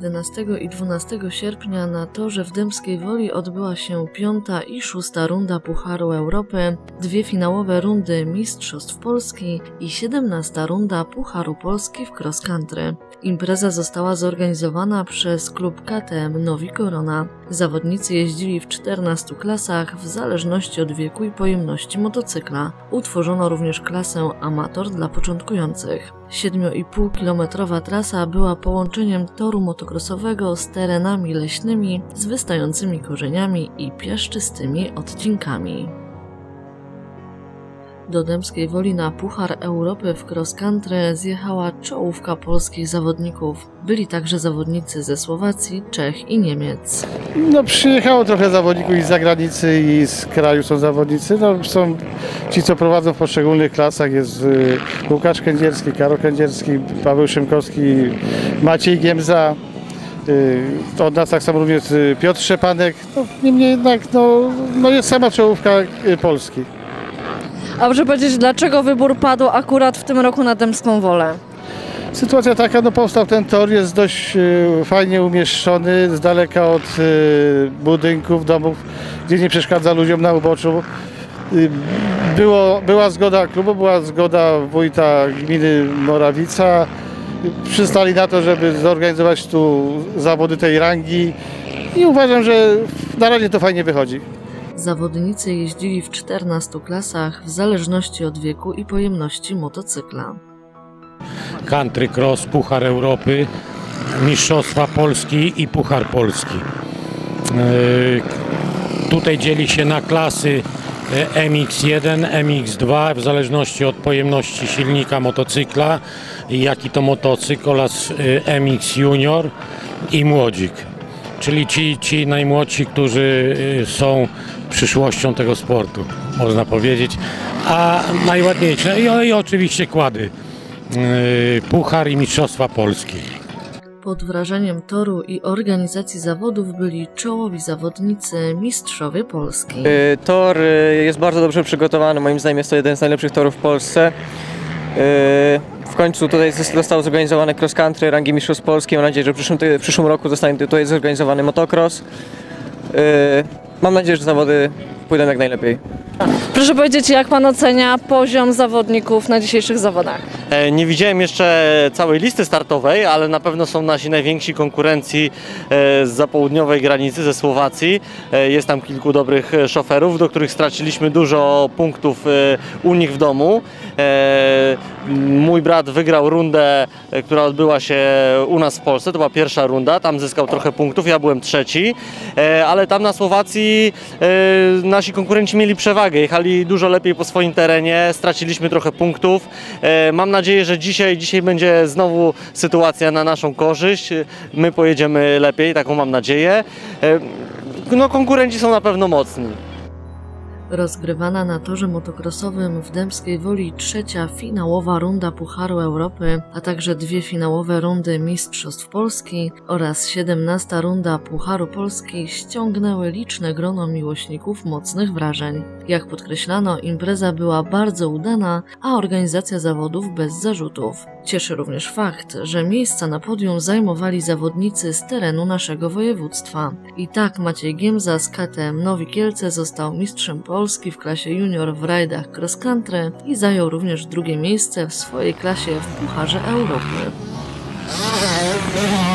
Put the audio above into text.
11 i 12 sierpnia na torze w Dębskiej Woli odbyła się 5. i 6. runda Pucharu Europy, 2 finałowe rundy Mistrzostw Polski i 17. runda Pucharu Polski w cross country. Impreza została zorganizowana przez klub KTM Nowi Korona. Zawodnicy jeździli w 14 klasach w zależności od wieku i pojemności motocykla. Utworzono również klasę amator dla początkujących. 7,5-kilometrowa trasa była połączeniem toru motocrossowego z terenami leśnymi, z wystającymi korzeniami i piaszczystymi odcinkami. Do Dębskiej Woli na Puchar Europy w cross country zjechała czołówka polskich zawodników. Byli także zawodnicy ze Słowacji, Czech i Niemiec. Przyjechało trochę zawodników i z zagranicy, i z kraju są zawodnicy. Są ci, co prowadzą w poszczególnych klasach. Jest Łukasz Kędzierski, Karol Kędzierski, Paweł Szymkowski, Maciej Giemza. Od nas tak samo również Piotr Szczepanek. Niemniej jednak jest sama czołówka Polski. A proszę powiedzieć, dlaczego wybór padł akurat w tym roku na Dębską Wolę? Sytuacja taka, powstał ten tor, jest dość fajnie umieszczony, z daleka od budynków, domów, gdzie nie przeszkadza ludziom na uboczu. Była zgoda klubu, była zgoda wójta gminy Morawica. Przystali na to, żeby zorganizować tu zawody tej rangi i uważam, że na razie to fajnie wychodzi. Zawodnicy jeździli w 14 klasach w zależności od wieku i pojemności motocykla. Country Cross, Puchar Europy, Mistrzostwa Polski i Puchar Polski. Tutaj dzieli się na klasy MX1, MX2 w zależności od pojemności silnika motocykla, jaki to motocykl, oraz MX Junior i Młodzik. Czyli ci najmłodsi, którzy są przyszłością tego sportu, można powiedzieć, a najładniejsze i oczywiście kłady, Puchar i Mistrzostwa Polski. Pod wrażeniem toru i organizacji zawodów byli czołowi zawodnicy, mistrzowie Polski. Tor jest bardzo dobrze przygotowany, moim zdaniem jest to jeden z najlepszych torów w Polsce. W końcu tutaj został zorganizowany cross country rangi Mistrzostw Polski. Mam nadzieję, że w przyszłym roku zostanie tutaj zorganizowany motocross. Mam nadzieję, że zawody pójdą jak najlepiej. Proszę powiedzieć, jak pan ocenia poziom zawodników na dzisiejszych zawodach? Nie widziałem jeszcze całej listy startowej, ale na pewno są nasi najwięksi konkurencji z zapołudniowej granicy, ze Słowacji. Jest tam kilku dobrych szoferów, do których straciliśmy dużo punktów u nich w domu. Mój brat wygrał rundę, która odbyła się u nas w Polsce, to była pierwsza runda, tam zyskał trochę punktów, ja byłem trzeci, ale tam na Słowacji nasi konkurenci mieli przewagę, jechali dużo lepiej po swoim terenie, straciliśmy trochę punktów. Mam nadzieję, że dzisiaj będzie znowu sytuacja na naszą korzyść, my pojedziemy lepiej, taką mam nadzieję. Konkurenci są na pewno mocni. Rozgrywana na torze motocrossowym w Dębskiej Woli 3. finałowa runda Pucharu Europy, a także 2 finałowe rundy Mistrzostw Polski oraz 17. runda Pucharu Polski ściągnęły liczne grono miłośników mocnych wrażeń. Jak podkreślano, impreza była bardzo udana, a organizacja zawodów bez zarzutów. Cieszy również fakt, że miejsca na podium zajmowali zawodnicy z terenu naszego województwa. I tak Maciej Giemza z KTM Nowi Kielce został mistrzem Polski w klasie junior w rajdach cross country i zajął również 2. miejsce w swojej klasie w Pucharze Europy.